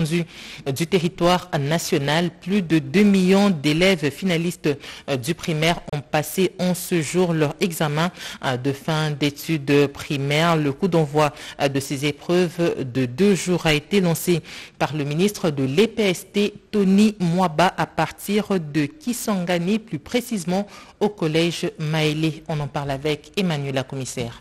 l'étendue du territoire national. Plus de 2 millions d'élèves finalistes du primaire ont passé en ce jour leur examen de fin d'études primaires. Le coup d'envoi de ces épreuves de 2 jours a été lancé par le ministre de l'EPST, Tony Mwaba, à partir de Kisangani, plus précisément au collège Maélé. On en parle avec Emmanuel, la commissaire.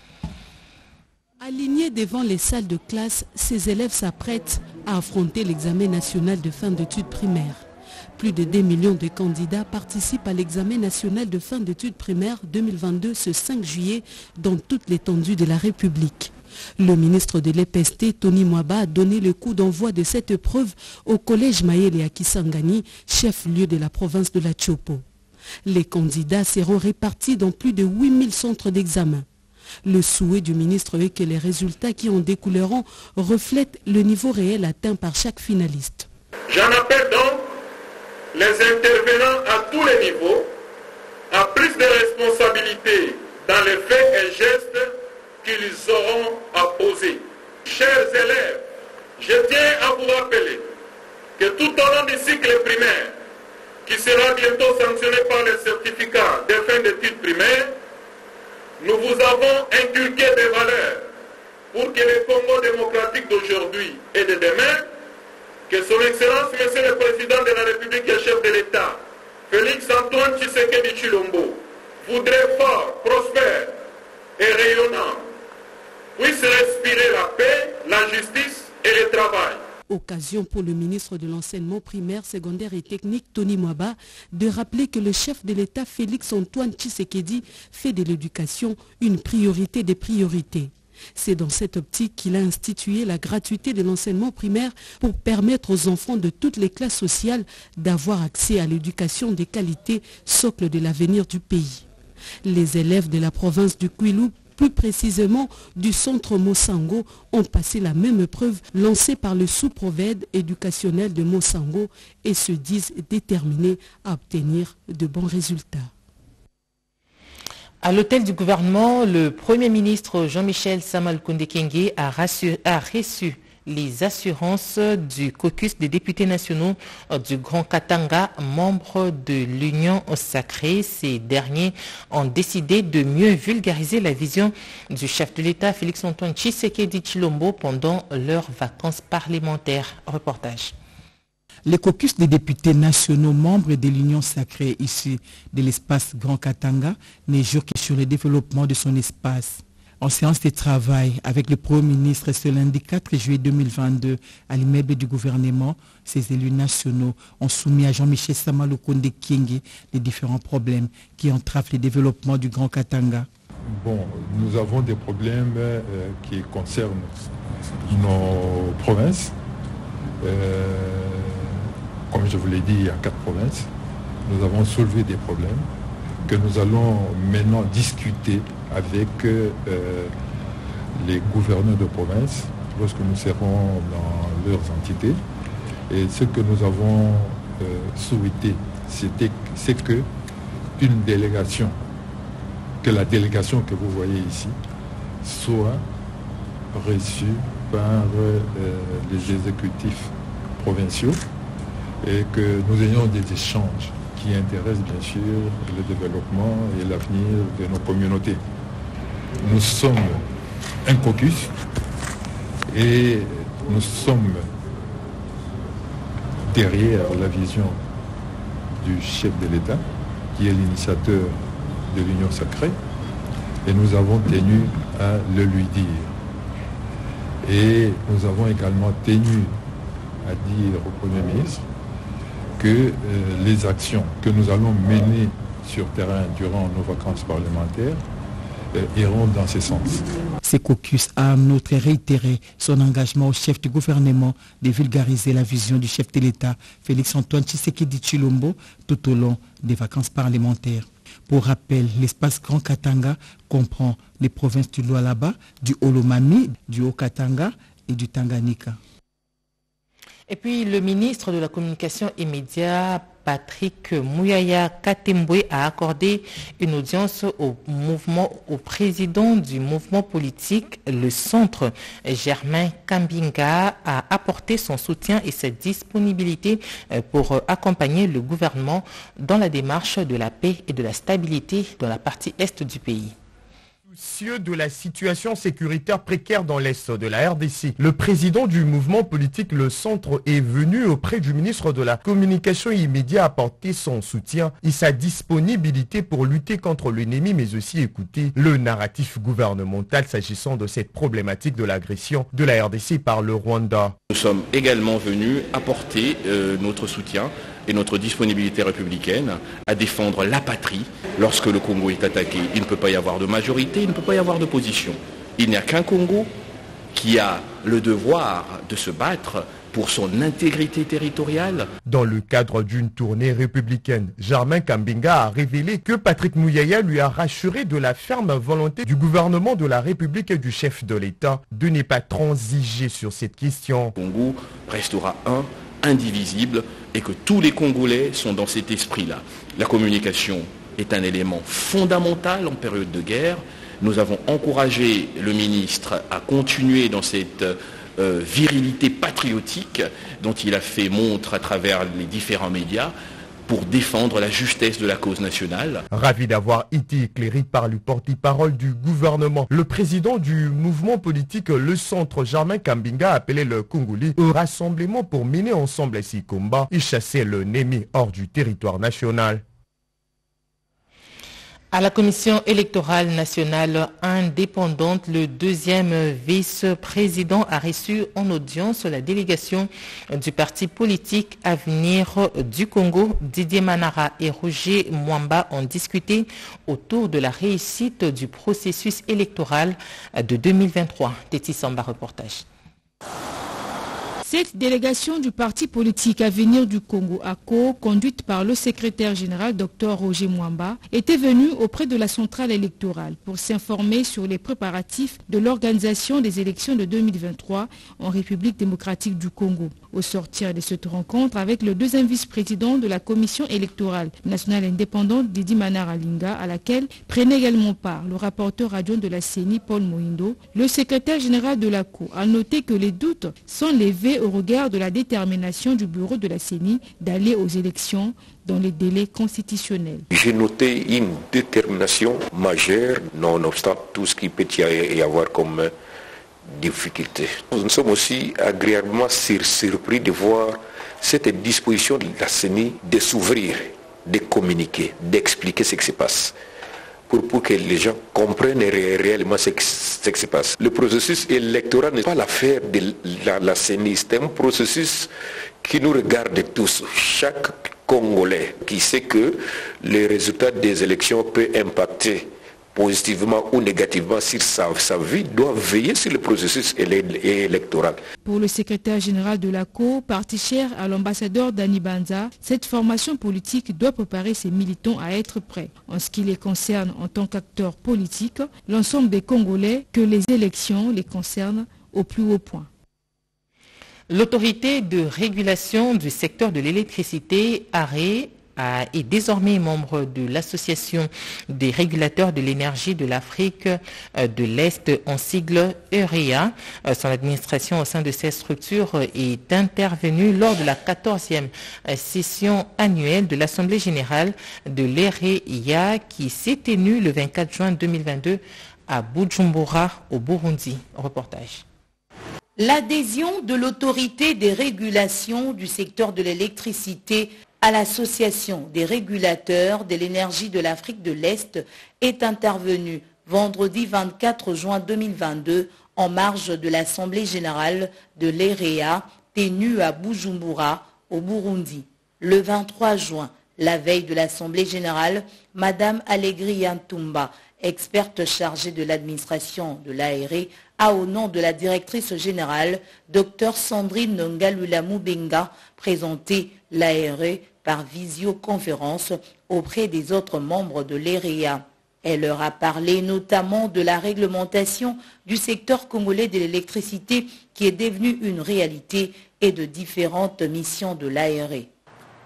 Alignés devant les salles de classe, ces élèves s'apprêtent à affronter l'examen national de fin d'études primaires. Plus de 2 millions de candidats participent à l'examen national de fin d'études primaires 2022 ce 5 juillet dans toute l'étendue de la République. Le ministre de l'EPST, Tony Mwaba, a donné le coup d'envoi de cette épreuve au collège Maélé à Kisangani, chef-lieu de la province de la Tchopo. Les candidats seront répartis dans plus de 8000 centres d'examen. Le souhait du ministre est que les résultats qui en découleront reflètent le niveau réel atteint par chaque finaliste. J'en appelle donc les intervenants à tous les niveaux à plus de responsabilités dans les faits et gestes qu'ils auront à poser. Chers élèves, je tiens à vous rappeler que tout au long du cycle primaire, qui sera bientôt sanctionné par les certificats de fin d'études primaires, nous vous avons inculqué des valeurs pour que le Congo démocratique d'aujourd'hui et de demain, que son Excellence, Monsieur le Président de la République et chef de l'État, Félix Antoine Tshisekedi Tshilombo, voudrait fort, prospère et rayonnant, puisse respirer la paix, la justice et le travail. Occasion pour le ministre de l'enseignement primaire, secondaire et technique, Tony Mwaba, de rappeler que le chef de l'État, Félix Antoine Tshisekedi, fait de l'éducation une priorité des priorités. C'est dans cette optique qu'il a institué la gratuité de l'enseignement primaire pour permettre aux enfants de toutes les classes sociales d'avoir accès à l'éducation de qualité, socle de l'avenir du pays. Les élèves de la province du Kwilu, plus précisément du centre Mosango, ont passé la même épreuve lancée par le sous-provède éducationnel de Mosango et se disent déterminés à obtenir de bons résultats. À l'hôtel du gouvernement, le Premier ministre Jean-Michel Sama-Lukonde Kyenge a reçu les assurances du caucus des députés nationaux du Grand Katanga, membres de l'Union sacrée. Ces derniers ont décidé de mieux vulgariser la vision du chef de l'État, Félix Antoine Tshisekedi Tshilombo, pendant leurs vacances parlementaires. Reportage. Le caucus des députés nationaux membres de l'Union sacrée issus de l'espace Grand Katanga n'est jour que sur le développement de son espace. En séance de travail avec le Premier ministre ce lundi 4 juillet 2022 à l'immeuble du gouvernement, ces élus nationaux ont soumis à Jean-Michel Sama-Lukonde Kyenge les différents problèmes qui entravent le développement du Grand Katanga. Bon, nous avons des problèmes qui concernent nos provinces. Comme je vous l'ai dit, il y a 4 provinces. Nous avons soulevé des problèmes que nous allons maintenant discuter avec les gouverneurs de province lorsque nous serons dans leurs entités. Et ce que nous avons souhaité, c'est que une délégation, que la délégation que vous voyez ici, soit reçue par les exécutifs provinciaux et que nous ayons des échanges qui intéressent bien sûr le développement et l'avenir de nos communautés. Nous sommes un caucus et nous sommes derrière la vision du chef de l'État qui est l'initiateur de l'Union sacrée et nous avons tenu à le lui dire. Et nous avons également tenu à dire au Premier ministre que les actions que nous allons mener sur terrain durant nos vacances parlementaires iront dans ce sens. Ce caucus a en outre réitéré son engagement au chef du gouvernement de vulgariser la vision du chef de l'État, Félix Antoine Tshisekedi Tshilombo, tout au long des vacances parlementaires. Pour rappel, l'espace Grand Katanga comprend les provinces du Lualaba, du Olomami, du Haut-Katanga et du Tanganyika. Et puis le ministre de la Communication et Médias, Patrick Mouyaya Katembwe a accordé une audience au président du mouvement politique, le Centre. Germain Kambinga a apporté son soutien et sa disponibilité pour accompagner le gouvernement dans la démarche de la paix et de la stabilité dans la partie est du pays. Soucieux de la situation sécuritaire précaire dans l'Est de la RDC, le président du mouvement politique Le Centre est venu auprès du ministre de la Communication immédiat apporter son soutien et sa disponibilité pour lutter contre l'ennemi, mais aussi écouter le narratif gouvernemental s'agissant de cette problématique de l'agression de la RDC par le Rwanda. Nous sommes également venus apporter notre soutien et notre disponibilité républicaine à défendre la patrie. Lorsque le Congo est attaqué, il ne peut pas y avoir de majorité, il ne peut pas y avoir d'opposition. Il n'y a qu'un Congo qui a le devoir de se battre pour son intégrité territoriale. Dans le cadre d'une tournée républicaine, Germain Kambinga a révélé que Patrick Mouyaya lui a rassuré de la ferme volonté du gouvernement de la République et du chef de l'État de ne pas transiger sur cette question. Le Congo restera indivisible et que tous les Congolais sont dans cet esprit-là. La communication est un élément fondamental en période de guerre. Nous avons encouragé le ministre à continuer dans cette virilité patriotique dont il a fait montre à travers les différents médias pour défendre la justesse de la cause nationale. Ravi d'avoir été éclairé par le porte-parole du gouvernement, le président du mouvement politique Le Centre, Germain Kambinga, a appelé le Congolais au rassemblement pour mener ensemble ces combats et chasser l'ennemi hors du territoire national. À la Commission électorale nationale indépendante, le deuxième vice-président a reçu en audience la délégation du parti politique Avenir du Congo. Didier Manara et Roger Mwamba ont discuté autour de la réussite du processus électoral de 2023. Téti Samba, reportage. Cette délégation du parti politique Avenir du Congo, ACO, conduite par le secrétaire général Dr Roger Mwamba, était venue auprès de la centrale électorale pour s'informer sur les préparatifs de l'organisation des élections de 2023 en République démocratique du Congo. Au sortir de cette rencontre avec le deuxième vice-président de la Commission électorale nationale indépendante, Didi Manara Linga, à laquelle prenait également part le rapporteur adjoint de la CENI, Paul Mohindo, le secrétaire général de l'ACO a noté que les doutes sont levés au regard de la détermination du bureau de la CENI d'aller aux élections dans les délais constitutionnels. J'ai noté une détermination majeure, nonobstant tout ce qu'il peut y avoir comme difficulté. Nous sommes aussi agréablement surpris de voir cette disposition de la CENI de s'ouvrir, de communiquer, d'expliquer ce qui se passe. Pour que les gens comprennent réellement ce qui se passe. Le processus électoral n'est pas l'affaire de la CENI, c'est un processus qui nous regarde tous. Chaque Congolais qui sait que les résultats des élections peuvent impacter positivement ou négativement sur sa vie, doit veiller sur le processus électoral. Pour le secrétaire général de l'ACO, parti cher à l'ambassadeur Dani Banza, cette formation politique doit préparer ses militants à être prêts. En ce qui les concerne en tant qu'acteurs politiques, l'ensemble des Congolais, que les élections les concernent au plus haut point. L'autorité de régulation du secteur de l'électricité, ARE, est désormais membre de l'Association des régulateurs de l'énergie de l'Afrique de l'Est, en sigle EREA. Son administration au sein de cette structure est intervenue lors de la 14e session annuelle de l'Assemblée générale de l'EREA qui s'est tenue le 24 juin 2022 à Bujumbura, au Burundi. Reportage. L'adhésion de l'autorité des régulations du secteur de l'électricité à l'Association des régulateurs de l'énergie de l'Afrique de l'Est est intervenue vendredi 24 juin 2022 en marge de l'Assemblée générale de l'EREA tenue à Bujumbura, au Burundi. Le 23 juin, la veille de l'Assemblée générale, Madame Allegri Ntumba, experte chargée de l'administration de l'ARE, a au nom de la directrice générale, Dr Sandrine Nongalula Mubenga, présenté l'ARE par visioconférence auprès des autres membres de l'EREA. Elle leur a parlé notamment de la réglementation du secteur congolais de l'électricité qui est devenue une réalité et de différentes missions de l'ARE.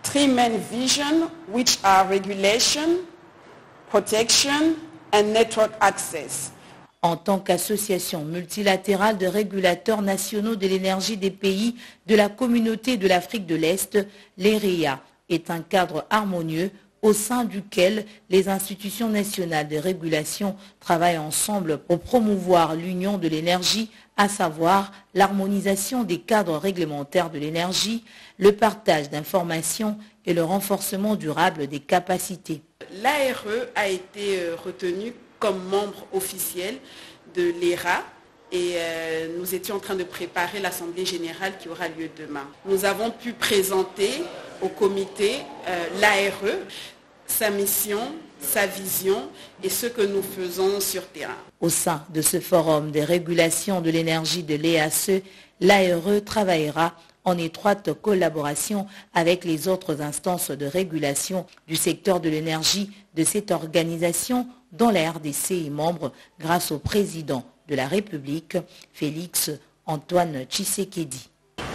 three main visions, which are regulation, protection and network access. En tant qu'association multilatérale de régulateurs nationaux de l'énergie des pays de la communauté de l'Afrique de l'Est, l'EREA est un cadre harmonieux au sein duquel les institutions nationales de régulation travaillent ensemble pour promouvoir l'union de l'énergie, à savoir l'harmonisation des cadres réglementaires de l'énergie, le partage d'informations et le renforcement durable des capacités. L'ARE a été retenu comme membre officiel de l'ERA et nous étions en train de préparer l'Assemblée générale qui aura lieu demain. Nous avons pu présenter au comité l'ARE, sa mission, sa vision et ce que nous faisons sur terrain. Au sein de ce forum de régulation de l'énergie de l'EACE, l'ARE travaillera en étroite collaboration avec les autres instances de régulation du secteur de l'énergie de cette organisation dont la RDC est membre grâce au président de la République, Félix Antoine Tshisekedi.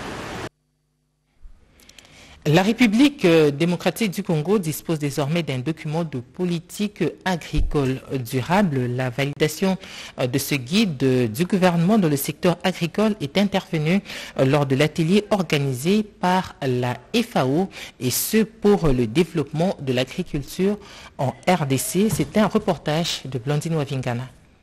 La République démocratique du Congo dispose désormais d'un document de politique agricole durable. La validation de ce guide du gouvernement dans le secteur agricole est intervenue lors de l'atelier organisé par la FAO et ce pour le développement de l'agriculture en RDC. C'est un reportage de Blandine Wavingana.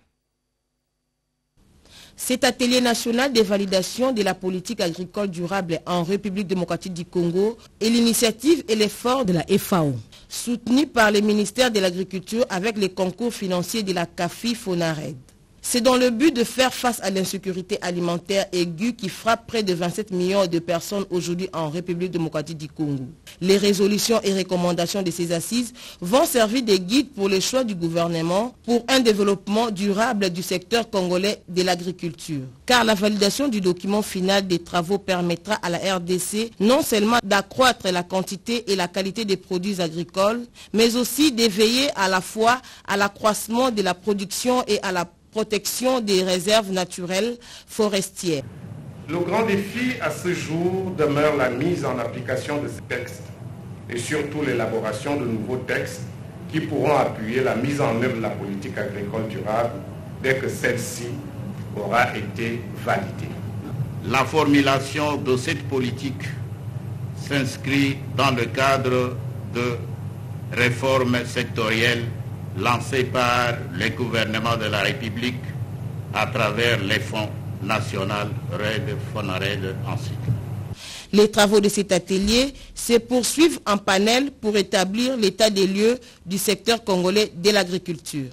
Cet atelier national de validation de la politique agricole durable en République démocratique du Congo est l'initiative et l'effort de la FAO, soutenu par le ministère de l'Agriculture avec les concours financiers de la CAFI-FONARED. C'est dans le but de faire face à l'insécurité alimentaire aiguë qui frappe près de 27 millions de personnes aujourd'hui en République démocratique du Congo. Les résolutions et recommandations de ces assises vont servir de guide pour le choix du gouvernement pour un développement durable du secteur congolais de l'agriculture. Car la validation du document final des travaux permettra à la RDC non seulement d'accroître la quantité et la qualité des produits agricoles, mais aussi de veiller à la fois à l'accroissement de la production et à la protection des réserves naturelles forestières. Le grand défi à ce jour demeure la mise en application de ces textes et surtout l'élaboration de nouveaux textes qui pourront appuyer la mise en œuvre de la politique agricole durable dès que celle-ci aura été validée. La formulation de cette politique s'inscrit dans le cadre de réformes sectorielles lancé par le gouvernement de la République à travers les fonds nationaux RED, FONARED, ainsi. Les travaux de cet atelier se poursuivent en panel pour établir l'état des lieux du secteur congolais de l'agriculture.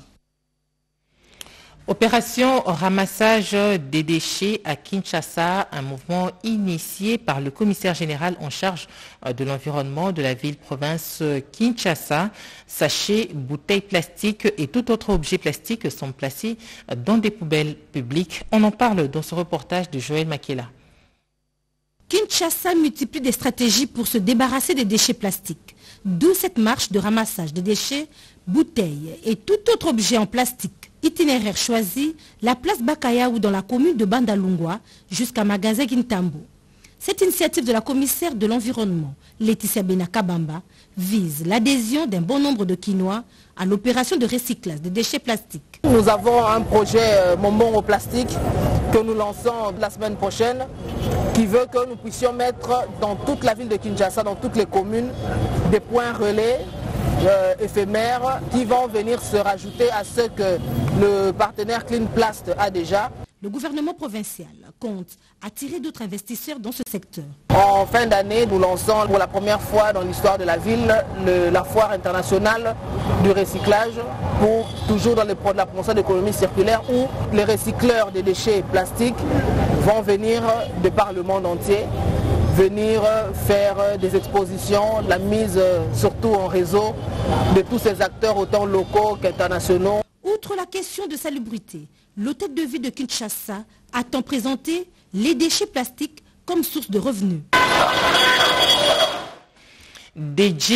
Opération ramassage des déchets à Kinshasa, un mouvement initié par le commissaire général en charge de l'environnement de la ville-province Kinshasa. Sachets, bouteilles plastiques et tout autre objet plastique sont placés dans des poubelles publiques. On en parle dans ce reportage de Joël Makela. Kinshasa multiplie des stratégies pour se débarrasser des déchets plastiques. D'où cette marche de ramassage des déchets, bouteilles et tout autre objet en plastique. Itinéraire choisi, la place Bakayaou dans la commune de Bandalungwa jusqu'à Magasin Kintambo. Cette initiative de la commissaire de l'environnement, Laetitia Benakabamba, vise l'adhésion d'un bon nombre de Kinois à l'opération de recyclage des déchets plastiques. Nous avons un projet Bonbon au plastique que nous lançons la semaine prochaine qui veut que nous puissions mettre dans toute la ville de Kinshasa, dans toutes les communes, des points relais éphémères qui vont venir se rajouter à ce que le partenaire Clean Plast a déjà. Le gouvernement provincial compte attirer d'autres investisseurs dans ce secteur. En fin d'année, nous lançons pour la première fois dans l'histoire de la ville la foire internationale du recyclage pour toujours dans la promotion de l'économie circulaire où les recycleurs des déchets plastiques vont venir de par le monde entier venir faire des expositions, la mise surtout en réseau de tous ces acteurs autant locaux qu'internationaux. Outre la question de salubrité, l'hôtel de ville de Kinshasa attend présenter les déchets plastiques comme source de revenus. Des jeeps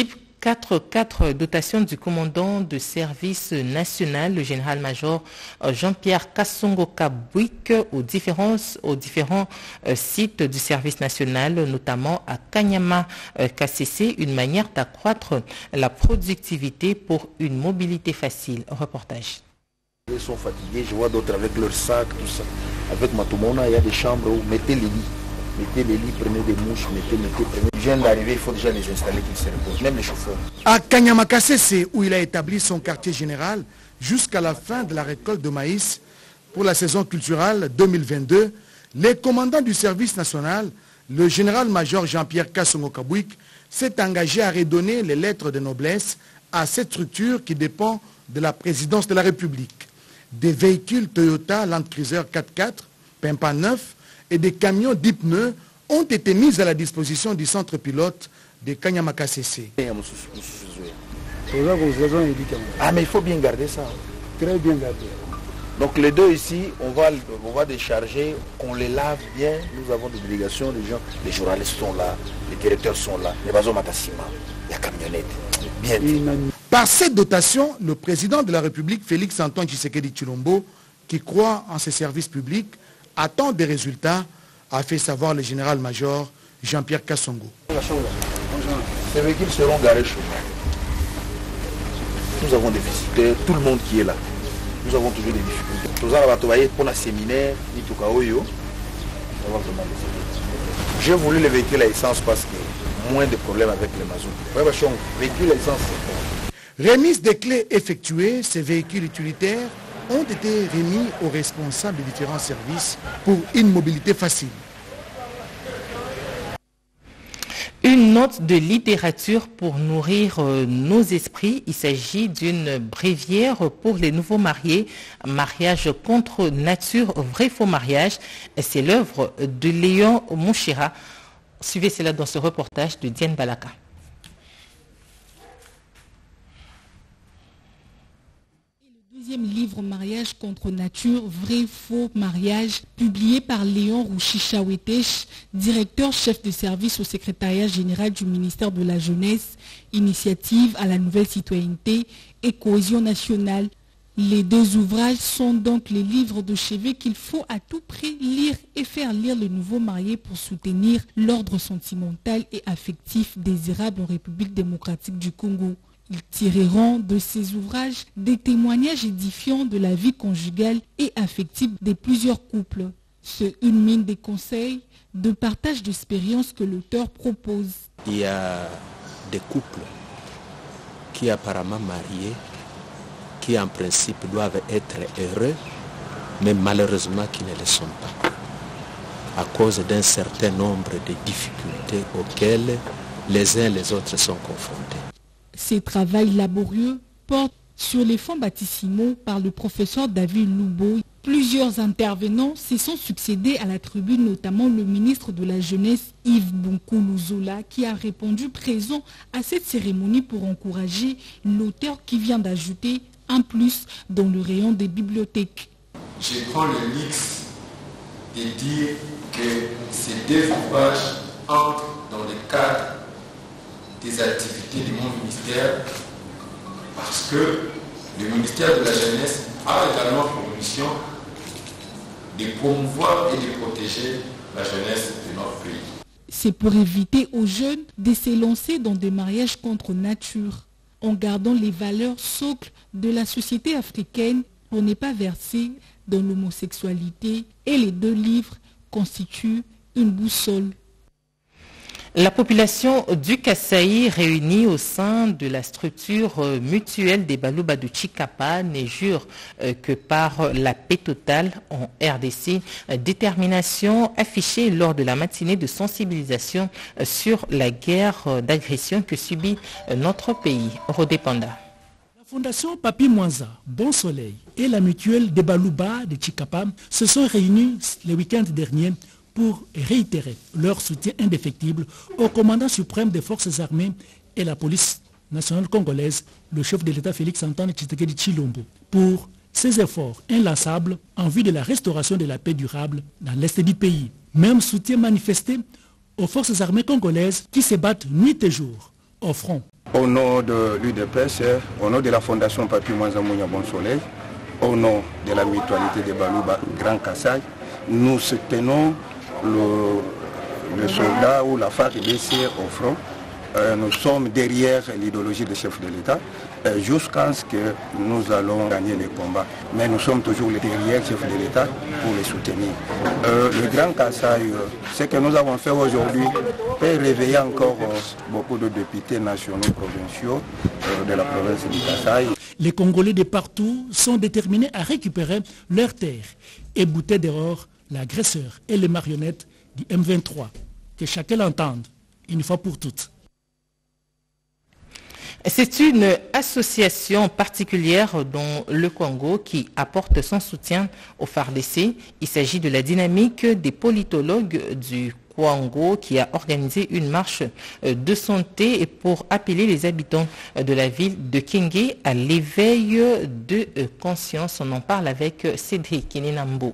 4 dotations du commandant de service national, le général-major Jean-Pierre Kassongo Kabouik, aux différents sites du service national, notamment à Kanyama KCC, une manière d'accroître la productivité pour une mobilité facile. Reportage. Ils sont fatigués, je vois d'autres avec leurs sacs, tout ça. Avec Matumona, il y a des chambres où mettez les lits. Mettez les lits, prenez des mouches, prenez. Ils viennent d'arriver, il faut déjà les installer, qu'ils se reposent, même les chauffeurs. À Kanyama KCC, où il a établi son quartier général, jusqu'à la fin de la récolte de maïs pour la saison culturelle 2022, les commandants du service national, le général-major Jean-Pierre Kassongo Kabouik, s'est engagé à redonner les lettres de noblesse à cette structure qui dépend de la présidence de la République. Des véhicules Toyota Land Cruiser 4x4, Pimpa 9 et des camions 10 pneus ont été mis à la disposition du centre pilote de Kanyama KCC. Ah, mais il faut bien garder ça. Très bien gardé. Donc les deux ici, on va décharger, qu'on les lave bien. Nous avons des délégations, les journalistes sont là, les directeurs sont là, les bateaux Matassima, la camionnette. Bien. Par cette dotation, le président de la République, Félix Antoine Tshisekedi Tshilombo, qui croit en ses services publics, attend des résultats, a fait savoir le général-major Jean-Pierre Kassongo. Ces véhicules seront garés chez nous. Nous avons des visiteurs, tout le monde qui est là. Nous avons toujours des difficultés. Nous allons travailler pour la séminaire, j'ai voulu les véhicules à essence parce que moins de problèmes avec les mazout. Véhicules à essence, c'est bon. Remise des clés effectuées, ces véhicules utilitaires ont été remis aux responsables des différents services pour une mobilité facile. Une note de littérature pour nourrir nos esprits. Il s'agit d'une bréviaire pour les nouveaux mariés. Mariage contre nature, vrai-faux mariage. C'est l'œuvre de Léon Mouchira. Suivez cela dans ce reportage de Diane Balaka. Deuxième livre Mariage contre nature, vrai faux mariage, publié par Léon Rouchicha-Wetesh, directeur chef de service au secrétariat général du ministère de la Jeunesse, initiative à la nouvelle citoyenneté et cohésion nationale. Les deux ouvrages sont donc les livres de chevet qu'il faut à tout prix lire et faire lire le nouveau marié pour soutenir l'ordre sentimental et affectif désirable en République démocratique du Congo. Ils tireront de ces ouvrages des témoignages édifiants de la vie conjugale et affective de plusieurs couples. C'est une mine de conseils, de partage d'expériences que l'auteur propose. Il y a des couples qui apparemment mariés, qui en principe doivent être heureux, mais malheureusement qui ne le sont pas, à cause d'un certain nombre de difficultés auxquelles les uns et les autres sont confrontés. Ces travaux laborieux portent sur les fonds baptismaux par le professeur David Loubo. Plusieurs intervenants se sont succédés à la tribune, notamment le ministre de la Jeunesse Yves Bonkoulouzola, qui a répondu présent à cette cérémonie pour encourager l'auteur qui vient d'ajouter un plus dans le rayon des bibliothèques. Je prends le luxe de dire que ces deux ouvrages entrent dans le cadre des activités de mon ministère parce que le ministère de la Jeunesse a également pour mission de promouvoir et de protéger la jeunesse de notre pays. C'est pour éviter aux jeunes de s'élancer dans des mariages contre nature, en gardant les valeurs socles de la société africaine pour ne pas verser dans l'homosexualité, et les deux livres constituent une boussole. La population du Kasaï réunie au sein de la structure mutuelle des Balouba de Chikapa ne jure que par la paix totale en RDC. Détermination affichée lors de la matinée de sensibilisation sur la guerre d'agression que subit notre pays. Rodépanda. La Fondation Papi Mwanza, Bon Soleil et la mutuelle des Balouba de Chikapa se sont réunis le week-end dernier pour réitérer leur soutien indéfectible au commandant suprême des forces armées et la police nationale congolaise, le chef de l'État Félix Antoine Tshisekedi Tshilombo, pour ses efforts inlassables en vue de la restauration de la paix durable dans l'est du pays. Même soutien manifesté aux forces armées congolaises qui se battent nuit et jour au front Au nom de l'UDPS, au nom de la Fondation Papi Mwanza Mounia Bon Soleil, au nom de la mutualité de Balouba Grand Kassai, nous soutenons le soldat ou la FARC blessé au front. Nous sommes derrière l'idéologie des chefs de l'État jusqu'à ce que nous allons gagner les combats. Mais nous sommes toujours derrière les chefs de l'État pour les soutenir. Le Grand Kassai, ce que nous avons fait aujourd'hui peut réveiller encore beaucoup de députés nationaux provinciaux de la province du Kassai. Les Congolais de partout sont déterminés à récupérer leurs terres et bouter dehors l'agresseur et les marionnettes du M23. Que chacun l'entende, une fois pour toutes. C'est une association particulière dans le Congo qui apporte son soutien au FARDC. Il s'agit de la dynamique des politologues du Congo qui a organisé une marche de santé pour appeler les habitants de la ville de Kenge à l'éveil de conscience. On en parle avec Cédric Kininambo.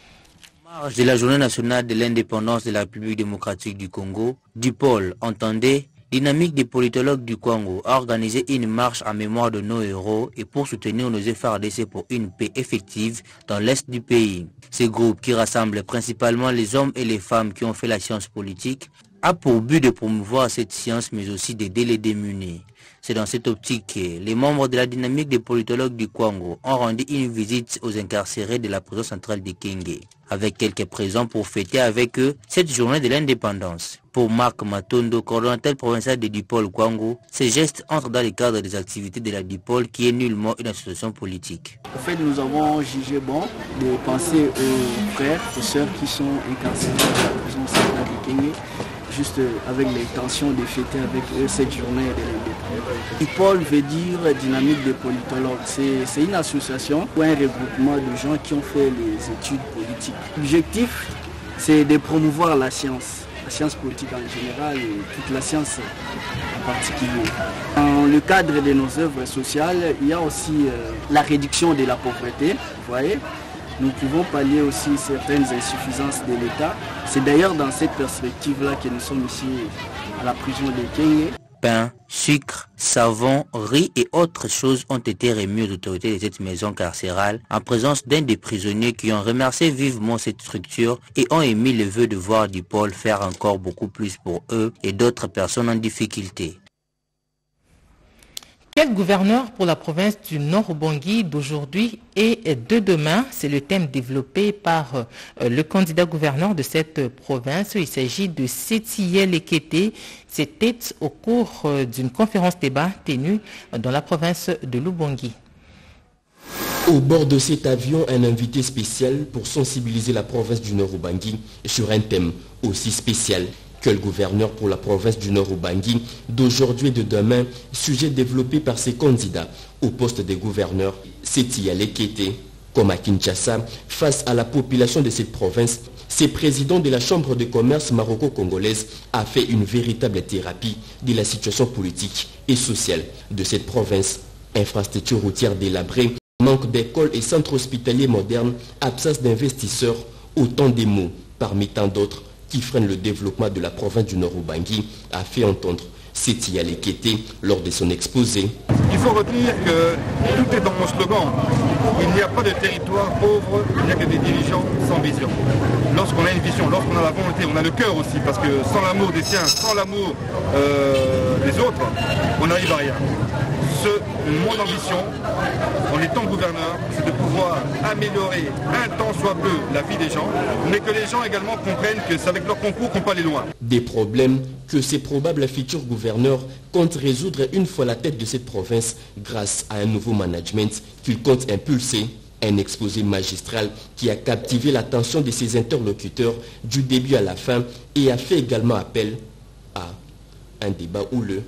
Marche de la journée nationale de l'indépendance de la République démocratique du Congo, DUPOL, entendez, dynamique des politologues du Congo a organisé une marche en mémoire de nos héros et pour soutenir nos efforts d'essai pour une paix effective dans l'est du pays. Ce groupe, qui rassemble principalement les hommes et les femmes qui ont fait la science politique, a pour but de promouvoir cette science mais aussi d'aider les démunis. C'est dans cette optique que les membres de la dynamique des politologues du Congo ont rendu une visite aux incarcérés de la prison centrale de Kenge, avec quelques présents pour fêter avec eux cette journée de l'indépendance. Pour Marc Matondo, coordonnateur provincial de DUPOL Congo, ces gestes entrent dans le cadre des activités de la DUPOL qui est nullement une association politique. En fait, nous avons jugé bon de penser aux frères et sœurs qui sont incarcérés dans la prison centrale de Kenge, juste avec l'intention de fêter avec eux cette journée de l'indépendance. DUPOL veut dire dynamique des politologues. C'est une association ou un regroupement de gens qui ont fait les études politiques. L'objectif, c'est de promouvoir la science politique en général et toute la science en particulier. Dans le cadre de nos œuvres sociales, il y a aussi la réduction de la pauvreté, vous voyez. Nous pouvons pallier aussi certaines insuffisances de l'État. C'est d'ailleurs dans cette perspective-là que nous sommes ici à la prison de Kenge. Pain, sucre, savon, riz et autres choses ont été remis aux autorités de cette maison carcérale en présence d'un des prisonniers qui ont remercié vivement cette structure et ont émis le vœu de voir DUPOL faire encore beaucoup plus pour eux et d'autres personnes en difficulté. Quel gouverneur pour la province du Nord-Ubangi d'aujourd'hui et de demain? C'est le thème développé par le candidat gouverneur de cette province. Il s'agit de Sétiel Ekete. C'était au cours d'une conférence débat tenue dans la province de l'Ubangi. Au bord de cet avion, un invité spécial pour sensibiliser la province du Nord-Ubangi sur un thème aussi spécial que le gouverneur pour la province du Nord-Ubangi d'aujourd'hui et de demain, sujet développé par ses candidats au poste de gouverneur, Sétiel Ekete. Comme à Kinshasa, face à la population de cette province, ce président de la Chambre de commerce maroco-congolaise a fait une véritable thérapie de la situation politique et sociale de cette province. Infrastructures routières délabrées, manque d'écoles et centres hospitaliers modernes, absence d'investisseurs, autant de mots, parmi tant d'autres, qui freine le développement de la province du Nord-Ubangi, a fait entendre Sétiel Ekete lors de son exposé. Il faut retenir que tout est dans mon slogan. Il n'y a pas de territoire pauvre, il n'y a que des dirigeants sans vision. Lorsqu'on a une vision, lorsqu'on a la volonté, on a le cœur aussi, parce que sans l'amour des siens, sans l'amour des autres, on n'arrive à rien. Mon ambition, en étant gouverneur, c'est de pouvoir améliorer un tant soit peu la vie des gens, mais que les gens également comprennent que c'est avec leur concours qu'on peut aller loin. Des problèmes que ces probables futurs gouverneurs comptent résoudre une fois la tête de cette province grâce à un nouveau management qu'ils comptent impulser. Un exposé magistral qui a captivé l'attention de ses interlocuteurs du début à la fin et a fait également appel à un débat houleux.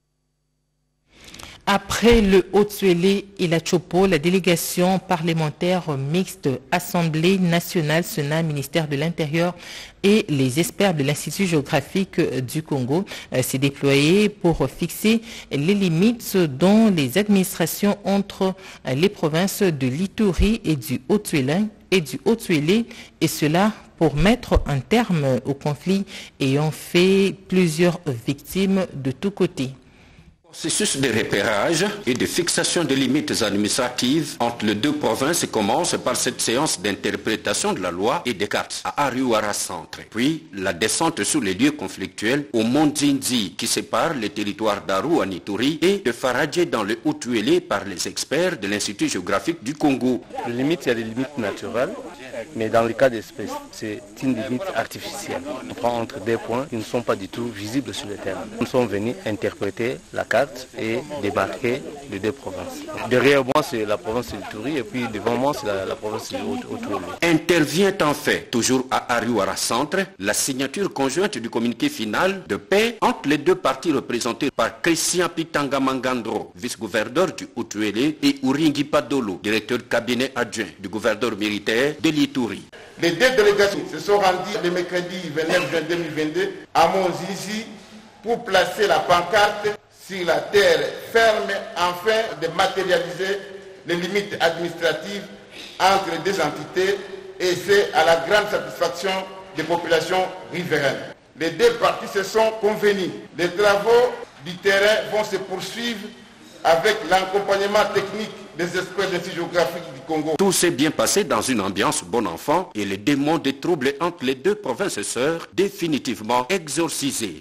Après le Haut-Tuélé et la Chopo, la délégation parlementaire mixte Assemblée nationale, Sénat, ministère de l'Intérieur et les experts de l'Institut géographique du Congo s'est déployée pour fixer les limites dans les administrations entre les provinces de l'Ituri et du Haut-Tuélé et cela pour mettre un terme au conflit ayant fait plusieurs victimes de tous côtés. processus de repérage et de fixation des limites administratives entre les deux provinces commence par cette séance d'interprétation de la loi et des cartes à Ariwara Centre. Puis la descente sur les lieux conflictuels au Mont Zinzi qui sépare les territoires d'Aru à Nituri et de Faradje dans le Haut-Tuélé par les experts de l'Institut géographique du Congo. Les limites, il y a des limites naturelles, mais dans le cas d'espèces, c'est une limite artificielle. On prend entre des points qui ne sont pas du tout visibles sur le terrain. Nous sommes venus interpréter la carte et démarquer les deux provinces. Derrière moi, c'est la province du Touri et puis devant moi, c'est la province du Haut-Tuélé. Intervient en fait, toujours à Ariwara Centre, la signature conjointe du communiqué final de paix entre les deux parties représentées par Christian Pitanga Mangandro, vice-gouverneur du Haut-Tuélé, et Uringi Padolo, directeur de cabinet adjoint du gouverneur militaire de l'Ituri. Les deux délégations se sont rendues le mercredi 29 juin 2022 à Monzizi pour placer la pancarte sur la terre ferme afin de matérialiser les limites administratives entre les deux entités et c'est à la grande satisfaction des populations riveraines. Les deux parties se sont convenues. Les travaux du terrain vont se poursuivre avec l'accompagnement technique des experts de l'Institut géographique du Congo. Tout s'est bien passé dans une ambiance bon enfant et les démons des troubles entre les deux provinces sœurs définitivement exorcisés.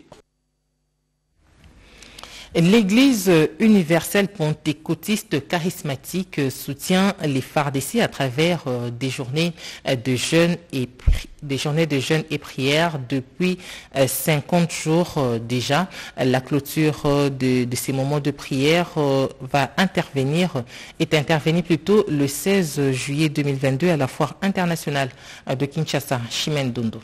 L'Église universelle pentecôtiste charismatique soutient les FARDC à travers des journées de jeûne et prières depuis 50 jours déjà. La clôture de ces moments de prière est intervenue plutôt le 16 juillet 2022 à la foire internationale de Kinshasa. Chimène Dondo.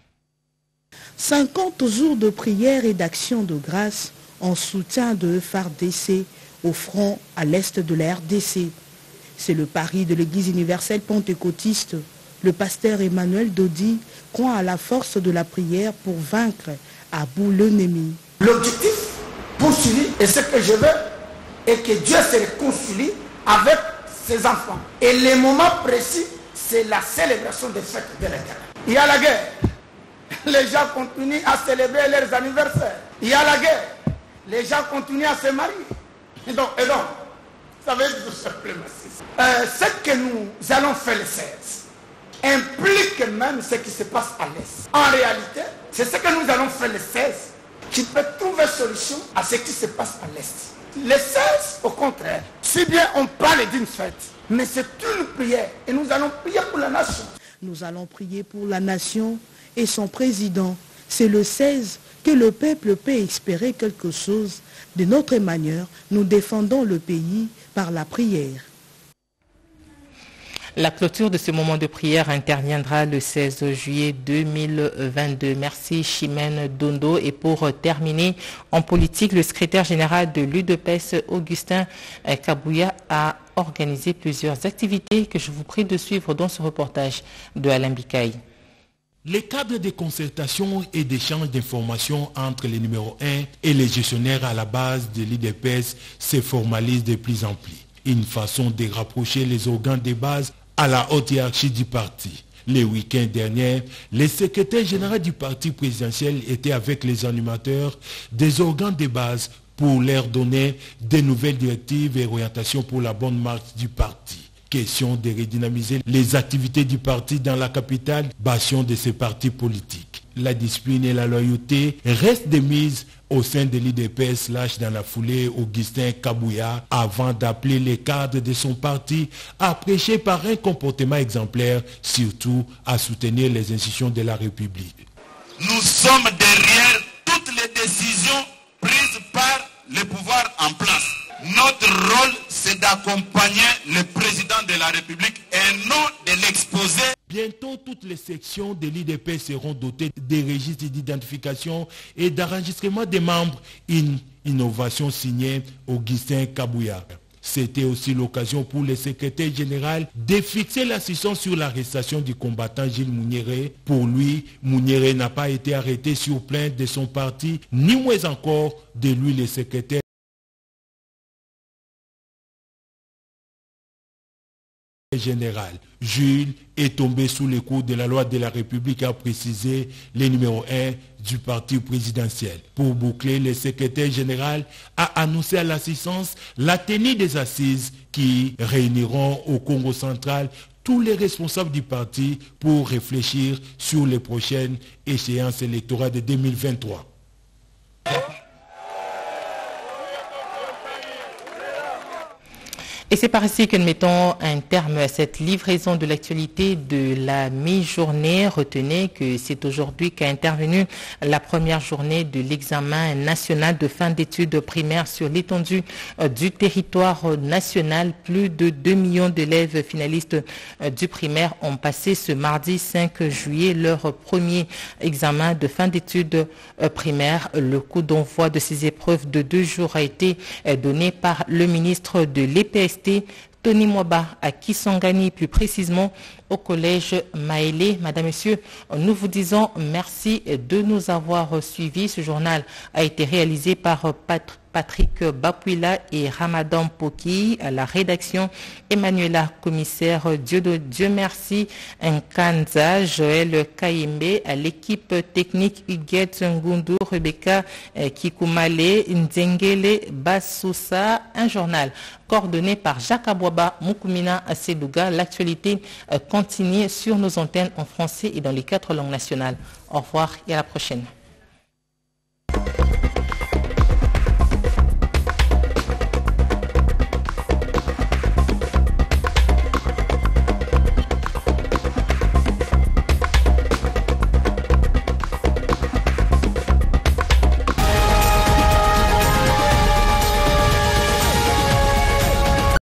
50 jours de prière et d'action de grâce en soutien de FARDC au front à l'est de la RDC. C'est le pari de l'Église universelle pentecôtiste. Le pasteur Emmanuel Dodi croit à la force de la prière pour vaincre à bout l'ennemi. L'objectif poursuivi et ce que je veux est que Dieu se réconcilie avec ses enfants. Et le moment précis, c'est la célébration des fêtes de l'Éternel. Il y a la guerre. Les gens continuent à célébrer leurs anniversaires. Il y a la guerre. Les gens continuent à se marier. Et donc, ça veut dire tout simplement ce que nous allons faire le 16 implique même ce qui se passe à l'Est. En réalité, c'est ce que nous allons faire le 16 qui peut trouver solution à ce qui se passe à l'Est. Le 16, au contraire, si bien on parle d'une fête, mais c'est une prière. Et nous allons prier pour la nation. Nous allons prier pour la nation et son président. C'est le 16 que le peuple peut espérer quelque chose. De notre manière, nous défendons le pays par la prière. La clôture de ce moment de prière interviendra le 16 juillet 2022. Merci Chimène Dondo. Et pour terminer, en politique, le secrétaire général de l'UDPS, Augustin Kabouya, a organisé plusieurs activités que je vous prie de suivre dans ce reportage de Alain Bikaï. Les cadres de concertation et d'échange d'informations entre les numéros 1 et les gestionnaires à la base de l'IDPS se formalisent de plus en plus. Une façon de rapprocher les organes de base à la haute hiérarchie du parti. Le week-end dernier, le secrétaire général du parti présidentiel était avec les animateurs des organes de base pour leur donner de nouvelles directives et orientations pour la bonne marche du parti. Question de redynamiser les activités du parti dans la capitale, bastion de ces partis politiques. La discipline et la loyauté restent des mises au sein de l'IDPS, lâche dans la foulée Augustin Kabouya avant d'appeler les cadres de son parti à prêcher par un comportement exemplaire, surtout à soutenir les institutions de la République. Nous sommes derrière toutes les décisions prises par le pouvoir en place. Notre rôle, c'est d'accompagner le président de la République et non de l'exposer. Bientôt, toutes les sections de l'IDP seront dotées des registres d'identification et d'enregistrement des membres. Une innovation signée Augustin Kabouya. C'était aussi l'occasion pour le secrétaire général de fixer l'assistance sur l'arrestation du combattant Gilles Mouniéré. Pour lui, Mouniéré n'a pas été arrêté sur plainte de son parti, ni moins encore de lui le secrétaire. général Jules est tombé sous les coups de la loi de la République, a précisé le numéro 1 du parti présidentiel. Pour boucler, le secrétaire général a annoncé à l'assistance la tenue des assises qui réuniront au Congo central tous les responsables du parti pour réfléchir sur les prochaines échéances électorales de 2023. Et c'est par ici que nous mettons un terme à cette livraison de l'actualité de la mi-journée. Retenez que c'est aujourd'hui qu'a intervenu la première journée de l'examen national de fin d'études primaires sur l'étendue du territoire national. Plus de 2 millions d'élèves finalistes du primaire ont passé ce mardi 5 juillet leur premier examen de fin d'études primaires. Le coup d'envoi de ces épreuves de 2 jours a été donné par le ministre de l'EPST, Tony Mwaba, à Kisangani, plus précisément au collège Maélé. Madame, Monsieur, nous vous disons merci de nous avoir suivis. Ce journal a été réalisé par Patrick Bapuila et Ramadan Poki, à la rédaction Emmanuela Commissaire Dieu merci, Nkanza, Joël Kaimbe, à l'équipe technique Huguette Ngundu, Rebecca Kikumale, Nzengele Bassoussa. Un journal coordonné par Jacques Abouaba Moukoumina Asedouga. L'actualité continue sur nos antennes en français et dans les 4 langues nationales. Au revoir et à la prochaine.